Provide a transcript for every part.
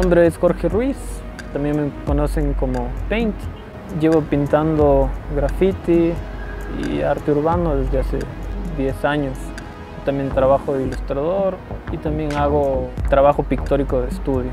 nombre es Jorge Ruiz, también me conocen como Paint. Llevo pintando graffiti y arte urbano desde hace 10 años. También trabajo de ilustrador y también hago trabajo pictórico de estudio.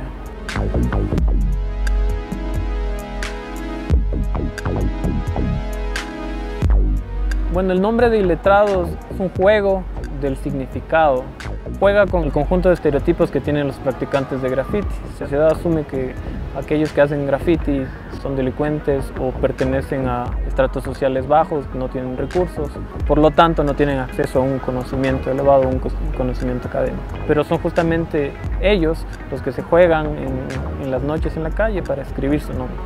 Bueno, el nombre de Iletrados es un juego del significado. Juega con el conjunto de estereotipos que tienen los practicantes de graffiti. La sociedad asume que aquellos que hacen graffiti son delincuentes o pertenecen a estratos sociales bajos, que no tienen recursos, por lo tanto no tienen acceso a un conocimiento elevado, a un conocimiento académico. Pero son justamente ellos los que se juegan en las noches en la calle para escribir su nombre.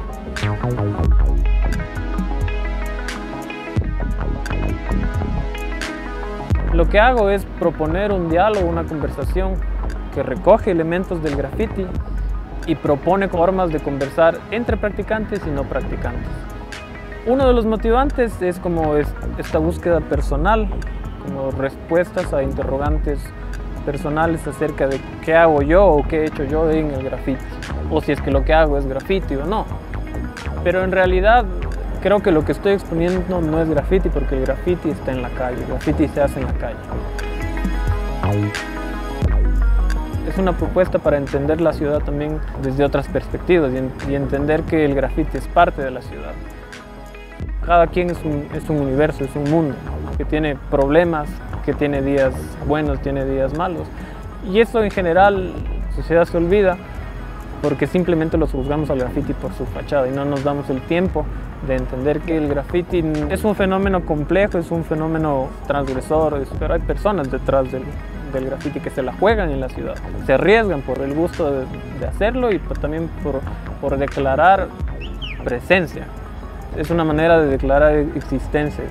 Lo que hago es proponer un diálogo, una conversación que recoge elementos del graffiti y propone formas de conversar entre practicantes y no practicantes. Uno de los motivantes es como esta búsqueda personal, como respuestas a interrogantes personales acerca de qué hago yo o qué he hecho yo en el graffiti, o si es que lo que hago es graffiti o no. Pero en realidad creo que lo que estoy exponiendo no es graffiti, porque el graffiti está en la calle, el graffiti se hace en la calle. Es una propuesta para entender la ciudad también desde otras perspectivas y entender que el graffiti es parte de la ciudad. Cada quien es un universo, es un mundo que tiene problemas, que tiene días buenos, tiene días malos. Y eso en general la sociedad se olvida porque simplemente los juzgamos al graffiti por su fachada y no nos damos el tiempo de entender que el graffiti es un fenómeno complejo, es un fenómeno transgresor, pero hay personas detrás del graffiti que se la juegan en la ciudad, se arriesgan por el gusto de hacerlo y también por declarar presencia. Es una manera de declarar existencia.